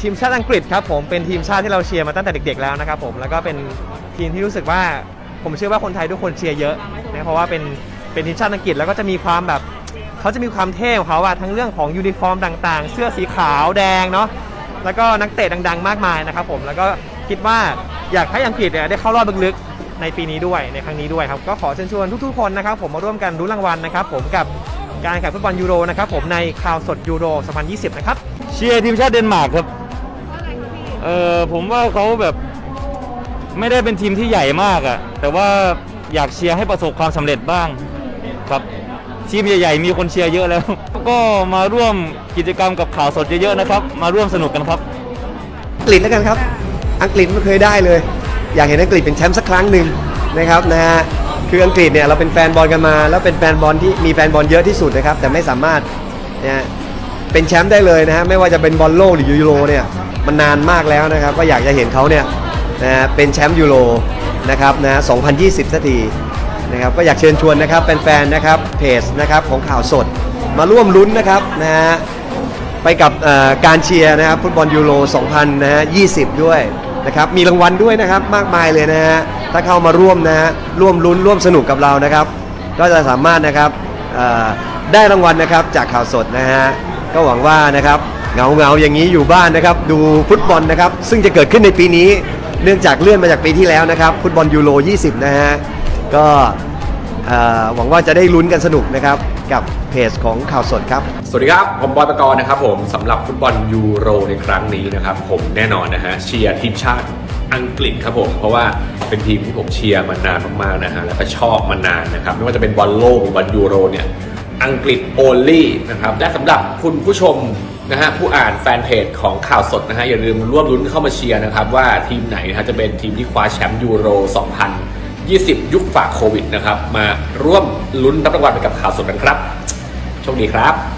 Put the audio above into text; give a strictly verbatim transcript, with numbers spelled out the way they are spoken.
ทีมชาติอังกฤษครับผมเป็นทีมชาติที่เราเชียร์มาตั้งแต่เด็กๆแล้วนะครับผมแล้วก็เป็นทีมที่รู้สึกว่าผมเชื่อว่าคนไทยทุกคนเชียร์เยอะนะเพราะว่าเป็นเป็นทีมชาติอังกฤษแล้วก็จะมีความแบบเขาจะมีความเท่ของเขาอะทั้งเรื่องของยูนิฟอร์มต่างๆเสื้อสีขาวแดงเนาะแล้วก็นักเตะดังๆมากมายนะครับผมแล้วก็คิดว่าอยากให้อังกฤษเนี่ยได้เข้ารอบลึกๆในปีนี้ด้วยในครั้งนี้ด้วยครับก็ขอเชิญชวนทุกๆคนนะครับผมมาร่วมกันลุ้นรางวัลนะครับผมกับการแข่งฟุตบอลยูโรนะครับผมในข่าวสดยูโรสองพันยี่สิบนะครับเชียร์ทีมชาติเดนมาร์กครับเออผมว่าเขาแบบไม่ได้เป็นทีมที่ใหญ่มากอะแต่ว่าอยากเชียร์ให้ประสบความสำเร็จบ้างครับทีมใหญ่ๆมีคนเชียร์เยอะแล้วก็มาร่วมกิจกรรมกับข่าวสดเยอะๆนะครับมาร่วมสนุกกันครับอังกฤษแล้วกันครับอังกฤษไม่เคยได้เลยอยากเห็นอังกฤษเป็นแชมป์สักครั้งหนึ่งนะครับนะฮะคืออังกฤษเนี่ยเราเป็นแฟนบอลกันมาแล้วเป็นแฟนบอลที่มีแฟนบอลเยอะที่สุดนะครับแต่ไม่สามารถเนี่ยเป็นแชมป์ได้เลยนะฮะไม่ว่าจะเป็นบอลโลกหรือยูโรเนี่ยมันนานมากแล้วนะครับก็อยากจะเห็นเขาเนี่ยนะเป็นแชมป์ยูโรนะครับนะสองพันยี่สิบสักทีนะครับก็อยากเชิญชวนนะครับแฟนๆนะครับเพจนะครับของข่าวสดมาร่วมลุ้นนะครับนะฮะไปกับการเชียร์นะครับฟุตบอลยูโรสองพันยี่สิบด้วยนะครับมีรางวัลด้วยนะครับมากมายเลยนะฮะถ้าเข้ามาร่วมนะฮะร่วมลุ้นร่วมสนุกกับเรานะครับก็จะสามารถนะครับได้รางวัลนะครับจากข่าวสดนะฮะก็หวังว่านะครับเงาเงาอย่างนี้อยู่บ้านนะครับดูฟุตบอลนะครับซึ่งจะเกิดขึ้นในปีนี้เนื่องจากเลื่อนมาจากปีที่แล้วนะครับฟุตบอลยูโรยี่สิบนะฮะก็หวังว่าจะได้ลุ้นกันสนุกนะครับกับเพจของข่าวสดครับสวัสดีครับผมบอยปกรณ์นะครับผมสำหรับฟุตบอลยูโรในครั้งนี้นะครับผมแน่นอนนะฮะเชียร์ทีมชาติอังกฤษครับผมเพราะว่าเป็นทีมที่ผมเชียร์มานานมากๆนะฮะแล้วก็ชอบมานานนะครับไม่ว่าจะเป็นบอลโลกหรือบอลยูโรเนี่ยอังกฤษโอลลี่นะครับและสำหรับคุณผู้ชมนะฮะผู้อ่านแฟนเพจของข่าวสดนะฮะอย่าลืมร่วมลุ้นเข้ามาเชียร์นะครับว่าทีมไหนนะฮะจะเป็นทีมที่คว้าแชมป์ยูโรสองพันยี่สิบยุคฝากโควิดนะครับมาร่วมลุ้นรับรางวัลไปกับข่าวสดกันครับโชคดีครับ